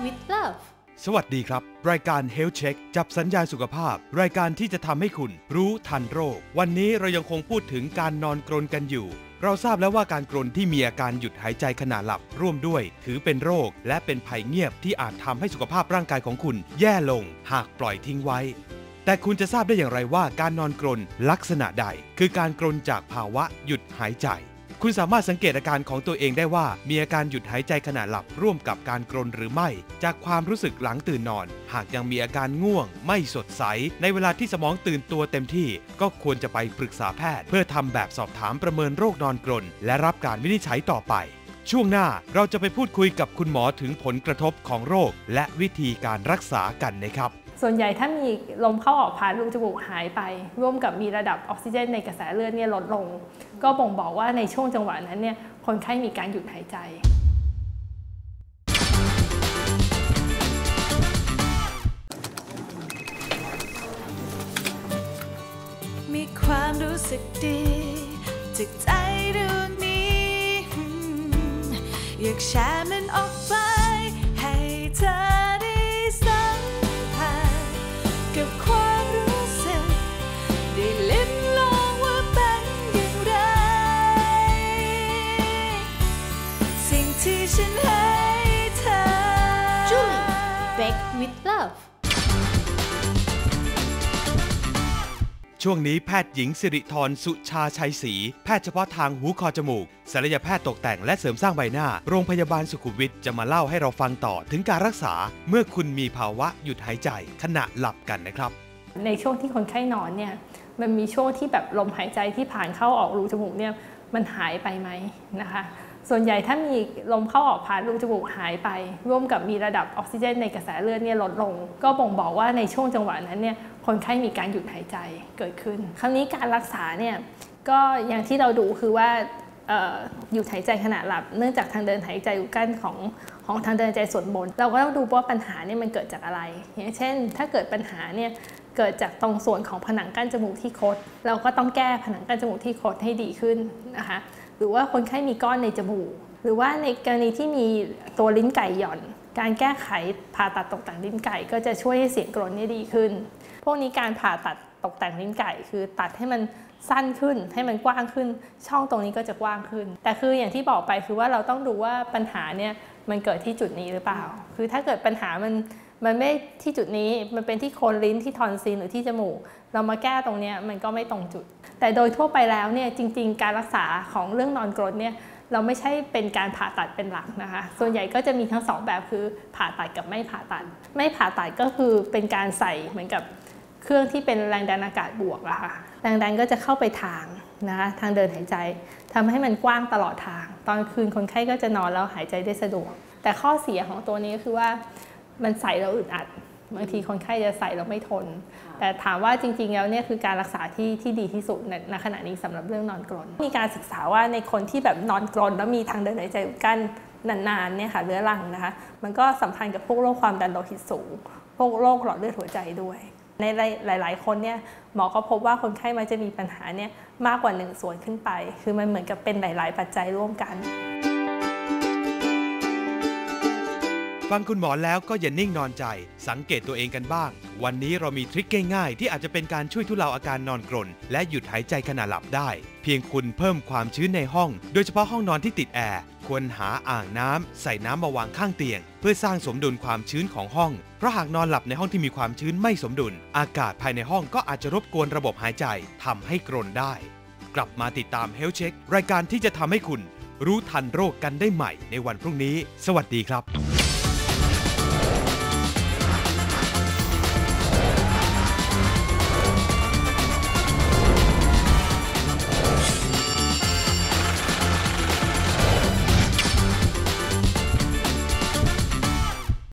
with Love สวัสดีครับรายการ Health Check จับสัญญาณสุขภาพรายการที่จะทำให้คุณรู้ทันโรควันนี้เรายังคงพูดถึงการนอนกรนกันอยู่เราทราบแล้วว่าการกรนที่มีอาการหยุดหายใจขณะหลับร่วมด้วยถือเป็นโรคและเป็นภัยเงียบที่อาจทำให้สุขภาพร่างกายของคุณแย่ลงหากปล่อยทิ้งไว้แต่คุณจะทราบได้อย่างไรว่าการนอนกรนลักษณะใดคือการกรนจากภาวะหยุดหายใจคุณสามารถสังเกตอาการของตัวเองได้ว่ามีอาการหยุดหายใจขณะหลับร่วมกับการกรนหรือไม่จากความรู้สึกหลังตื่นนอนหากยังมีอาการง่วงไม่สดใสในเวลาที่สมองตื่นตัวเต็มที่ก็ควรจะไปปรึกษาแพทย์เพื่อทำแบบสอบถามประเมินโรคนอนกรนและรับการวินิจฉัยต่อไปช่วงหน้าเราจะไปพูดคุยกับคุณหมอถึงผลกระทบของโรคและวิธีการรักษากันนะครับส่วนใหญ่ถ้ามีลมเข้าออกผ่านรูจมูกหายไปร่วมกับมีระดับออกซิเจนในกระแสเลือดเนี่ยลดลงก็บ่งบอกว่าในช่วงจังหวะนั้นเนี่ยคนไข้มีการหยุดหายใจมีความรู้สึกดีจากใจดวงนี้อยากแชร์มันออกไปให้เธอได้สัมผัสกับความรู้สึกได้ลิ้มลองว่าเป็นอย่างไรสิ่งที่ฉันให้เธอ Julie Back with Love ช่วงนี้แพทย์หญิงสิริธรสุชาชัยศรีแพทย์เฉพาะทางหูคอจมูกศัลยแพทย์ตกแต่งและเสริมสร้างใบหน้าโรงพยาบาลสุขุมวิทจะมาเล่าให้เราฟังต่อถึงการรักษาเมื่อคุณมีภาวะหยุดหายใจขณะหลับกันนะครับในช่วงที่คนไข้นอนเนี่ยมันมีช่วงที่แบบลมหายใจที่ผ่านเข้าออกรูจมูกเนี่ยมันหายไปไหมนะคะส่วนใหญ่ถ้ามีลมเข้าออกผ่านรูจมูกหายไปร่วมกับมีระดับออกซิเจนในกระแสเลือดเนี่ยลดลงก็บ่งบอกว่าในช่วงจังหวะนั้นเนี่ยคนไข้มีการหยุดหายใจเกิดขึ้นคราวนี้การรักษาเนี่ยก็อย่างที่เราดูคือว่าหยุดหายใจขณะหลับเนื่องจากทางเดินหายใจอุดกั้นของทางเดินหายใจส่วนบนเราก็ต้องดูว่าปัญหาเนี่ยมันเกิดจากอะไรอย่างเช่นถ้าเกิดปัญหาเนี่ยเกิดจากตรงส่วนของผนังกั้นจมูกที่คดเราก็ต้องแก้ผนังกั้นจมูกที่คดให้ดีขึ้นนะคะหรือว่าคนไข้มีก้อนในจมูกหรือว่าในกรณีที่มีตัวลิ้นไก่หย่อนการแก้ไขผ่าตัดตกแต่งลิ้นไก่ก็จะช่วยให้เสียงกรนนี่ดีขึ้นพวกนี้การผ่าตัดตกแต่งลิ้นไก่คือตัดให้มันสั้นขึ้นให้มันกว้างขึ้นช่องตรงนี้ก็จะกว้างขึ้นแต่คืออย่างที่บอกไปคือว่าเราต้องดูว่าปัญหาเนี่ยมันเกิดที่จุดนี้หรือเปล่าคือถ้าเกิดปัญหามันไม่ที่จุดนี้มันเป็นที่โคนลิ้นที่ทอนซิลหรือที่จมูกเรามาแก้ตรงนี้มันก็ไม่ตรงจุดแต่โดยทั่วไปแล้วเนี่ยจริงๆการรักษาของเรื่องนอนกรนเนี่ยเราไม่ใช่เป็นการผ่าตัดเป็นหลักนะคะส่วนใหญ่ก็จะมีทั้ง2แบบคือผ่าตัดกับไม่ผ่าตัดไม่ผ่าตัดก็คือเป็นการใส่เหมือนกับเครื่องที่เป็นแรงดันอากาศบวกอะค่ะแรงดันก็จะเข้าไปทางนะคะทางเดินหายใจทำให้มันกว้างตลอดทางตอนคืนคนไข้ก็จะนอนแล้วหายใจได้สะดวกแต่ข้อเสียของตัวนี้ก็คือว่ามันใส่แล้วอึดอัดบางทีคนไข้จะใส่แล้วไม่ทนแต่ถามว่าจริงๆแล้วเนี่ยคือการรักษาที่ดีที่สุดในขณะนี้สำหรับเรื่องนอนกรนมีการศึกษาว่าในคนที่แบบนอนกรนแล้วมีทางเดินหายใจอุดกั้นนานๆเนี่ยค่ะเรื้อรังนะคะมันก็สัมพันธ์กับพวกโรคความดันโลหิตสูงพวกโรคหลอดเลือดหัวใจด้วยในหลายๆคนเนี่ยหมอก็พบว่าคนไข้มันจะมีปัญหาเนี่ยมากกว่า1ส่วนขึ้นไปคือมันเหมือนกับเป็นหลายๆปัจจัยร่วมกันฟังคุณหมอแล้วก็อย่านิ่งนอนใจสังเกตตัวเองกันบ้างวันนี้เรามีทริคง่ายๆที่อาจจะเป็นการช่วยทุเลาอาการนอนกรนและหยุดหายใจขณะหลับได้เพียงคุณเพิ่มความชื้นในห้องโดยเฉพาะห้องนอนที่ติดแอร์ควรหาอ่างน้ำใส่น้ำมาวางข้างเตียงเพื่อสร้างสมดุลความชื้นของห้องเพราะหากนอนหลับในห้องที่มีความชื้นไม่สมดุลอากาศภายในห้องก็อาจจะรบกวนระบบหายใจทำให้กรนได้กลับมาติดตาม Health Check รายการที่จะทำให้คุณรู้ทันโรคกันได้ใหม่ในวันพรุ่งนี้สวัสดีครับ